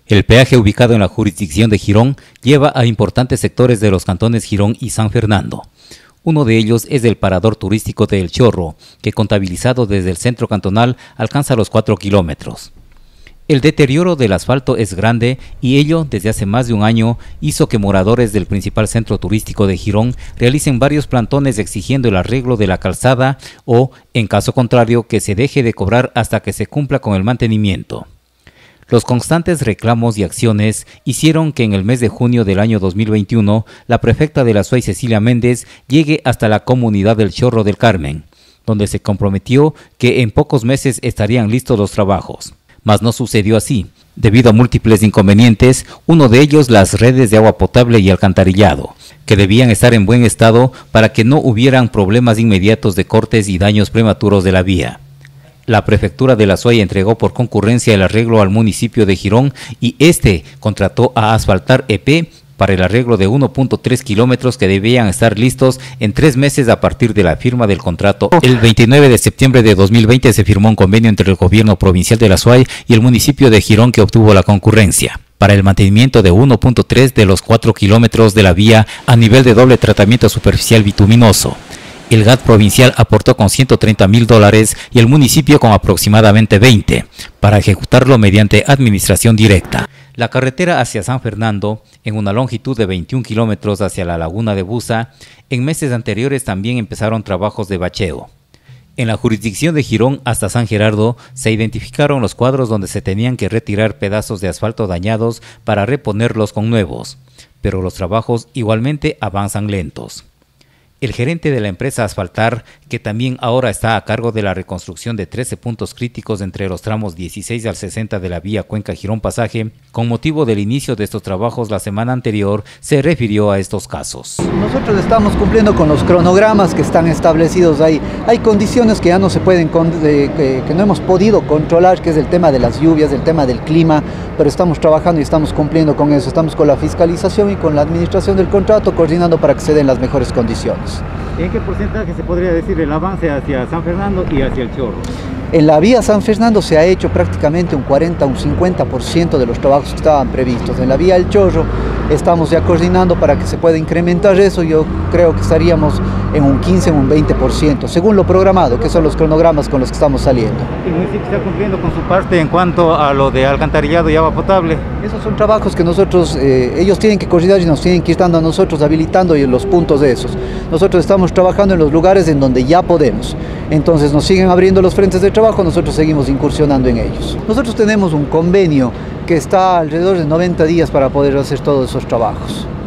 El peaje ubicado en la jurisdicción de Girón lleva a importantes sectores de los cantones Girón y San Fernando. Uno de ellos es el parador turístico de El Chorro, que contabilizado desde el centro cantonal alcanza los 4 kilómetros. El deterioro del asfalto es grande y ello, desde hace más de un año, hizo que moradores del principal centro turístico de Girón realicen varios plantones exigiendo el arreglo de la calzada o, en caso contrario, que se deje de cobrar hasta que se cumpla con el mantenimiento. Los constantes reclamos y acciones hicieron que en el mes de junio del año 2021 la prefecta de la SUAY, Cecilia Méndez, llegue hasta la comunidad del Chorro del Carmen, donde se comprometió que en pocos meses estarían listos los trabajos. Mas no sucedió así, debido a múltiples inconvenientes, uno de ellos las redes de agua potable y alcantarillado, que debían estar en buen estado para que no hubieran problemas inmediatos de cortes y daños prematuros de la vía. La prefectura de la SUAY entregó por concurrencia el arreglo al municipio de Girón y este contrató a Asfaltar EP para el arreglo de 1.3 kilómetros que debían estar listos en 3 meses a partir de la firma del contrato. El 29 de septiembre de 2020 se firmó un convenio entre el gobierno provincial de la SUAY y el municipio de Girón que obtuvo la concurrencia para el mantenimiento de 1.3 de los 4 kilómetros de la vía a nivel de doble tratamiento superficial bituminoso. El GAT provincial aportó con $130,000 y el municipio con aproximadamente 20 para ejecutarlo mediante administración directa. La carretera hacia San Fernando, en una longitud de 21 kilómetros hacia la laguna de Buza, en meses anteriores también empezaron trabajos de bacheo. En la jurisdicción de Girón hasta San Gerardo se identificaron los cuadros donde se tenían que retirar pedazos de asfalto dañados para reponerlos con nuevos, pero los trabajos igualmente avanzan lentos. El gerente de la empresa Asfaltar, que también ahora está a cargo de la reconstrucción de 13 puntos críticos entre los tramos 16 al 60 de la vía Cuenca Girón Pasaje, con motivo del inicio de estos trabajos la semana anterior, se refirió a estos casos. Nosotros estamos cumpliendo con los cronogramas que están establecidos ahí. Hay condiciones que ya no se pueden, que no hemos podido controlar, que es el tema de las lluvias, el tema del clima, pero estamos trabajando y estamos cumpliendo con eso. Estamos con la fiscalización y con la administración del contrato, coordinando para que se den las mejores condiciones. ¿En qué porcentaje se podría decir el avance hacia San Fernando y hacia El Chorro? En la vía San Fernando se ha hecho prácticamente un 40 o un 50% de los trabajos que estaban previstos. En la vía El Chorro estamos ya coordinando para que se pueda incrementar eso. Yo creo que estaríamos en un 15 o un 20%, según lo programado, que son los cronogramas con los que estamos saliendo. ¿El municipio está cumpliendo con su parte en cuanto a lo de alcantarillado y agua potable? Esos son trabajos que nosotros, ellos tienen que coordinar y nos tienen que ir dando a nosotros, habilitando los puntos de esos. Nosotros estamos trabajando en los lugares en donde ya podemos. Entonces nos siguen abriendo los frentes de trabajo, nosotros seguimos incursionando en ellos. Nosotros tenemos un convenio que está alrededor de 90 días para poder hacer todos esos trabajos.